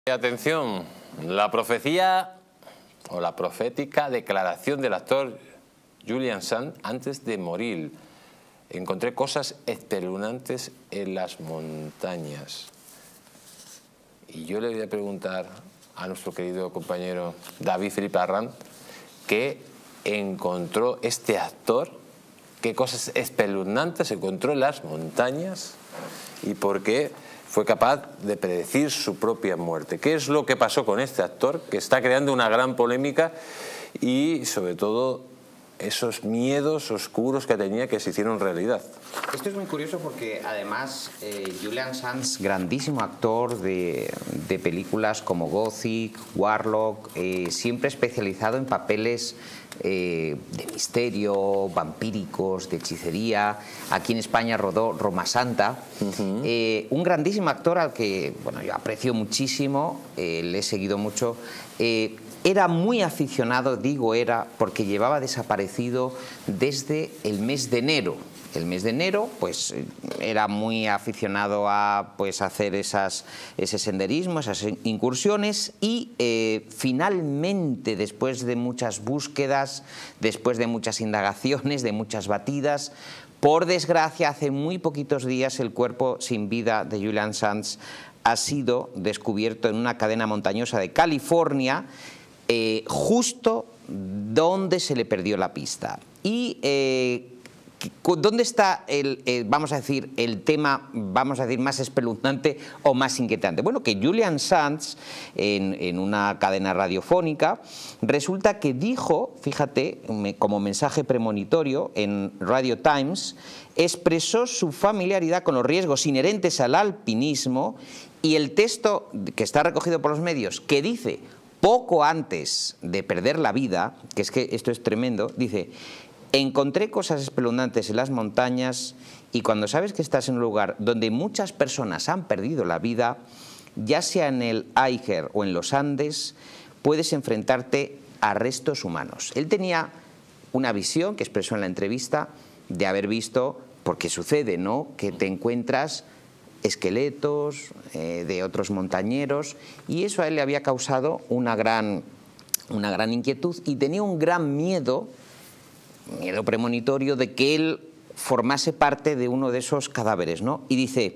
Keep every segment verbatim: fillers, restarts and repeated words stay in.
Atención, la profecía o la profética declaración del actor Julian Sands antes de morir. Encontré cosas espeluznantes en las montañas. Y yo le voy a preguntar a nuestro querido compañero David Felipe Arranz qué encontró este actor, qué cosas espeluznantes encontró en las montañas y por qué fue capaz de predecir su propia muerte. ¿Qué es lo que pasó con este actor que está creando una gran polémica y sobre todo esos miedos oscuros que tenía que se hicieron realidad? Esto es muy curioso porque además eh, Julian Sands, grandísimo actor de, de películas como Gothic, Warlock, eh, siempre especializado en papeles eh, de misterio, vampíricos, de hechicería. Aquí en España rodó Roma Santa. Uh-huh. eh, un grandísimo actor al que bueno, yo aprecio muchísimo, eh, le he seguido mucho. Eh, Era muy aficionado, digo era, porque llevaba desaparecido desde el mes de enero. El mes de enero, pues, era muy aficionado a pues, hacer esas, ese senderismo, esas incursiones y eh, finalmente, después de muchas búsquedas, después de muchas indagaciones, de muchas batidas, por desgracia, hace muy poquitos días el cuerpo sin vida de Julian Sands ha sido descubierto en una cadena montañosa de California, Eh, justo donde se le perdió la pista. Y eh, ¿dónde está el, eh, vamos a decir, el tema, vamos a decir, más espeluznante o más inquietante? Bueno, que Julian Sands, en, en una cadena radiofónica, resulta que dijo, fíjate, como mensaje premonitorio en Radio Times, expresó su familiaridad con los riesgos inherentes al alpinismo y el texto que está recogido por los medios, que dice poco antes de perder la vida, que es que esto es tremendo, dice: encontré cosas espeluznantes en las montañas y cuando sabes que estás en un lugar donde muchas personas han perdido la vida, ya sea en el Eiger o en los Andes, puedes enfrentarte a restos humanos. Él tenía una visión que expresó en la entrevista de haber visto, porque sucede, ¿no?, que te encuentras esqueletos eh, de otros montañeros y eso a él le había causado una gran, una gran inquietud y tenía un gran miedo, miedo premonitorio de que él formase parte de uno de esos cadáveres, ¿no? Y dice,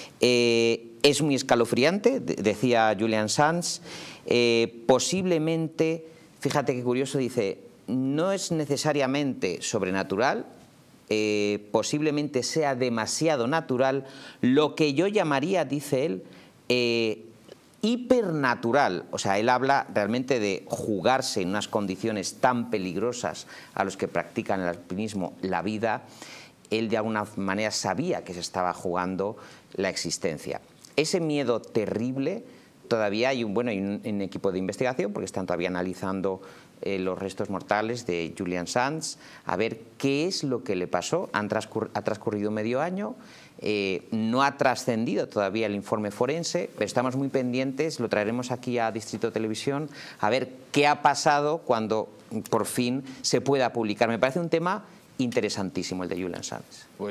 eh, es muy escalofriante, decía Julian Sands, eh, posiblemente, fíjate qué curioso, dice, no es necesariamente sobrenatural, Eh, posiblemente sea demasiado natural, lo que yo llamaría, dice él, eh, hipernatural. O sea, él habla realmente de jugarse en unas condiciones tan peligrosas a los que practican el alpinismo la vida. Él de alguna manera sabía que se estaba jugando la existencia. Ese miedo terrible, todavía hay un, bueno, hay un, un equipo de investigación porque están todavía analizando Eh, los restos mortales de Julian Sands, a ver qué es lo que le pasó. Han transcurrido, ha transcurrido medio año, eh, no ha trascendido todavía el informe forense, pero estamos muy pendientes, lo traeremos aquí a Distrito Televisión, a ver qué ha pasado cuando por fin se pueda publicar. Me parece un tema interesantísimo el de Julian Sands.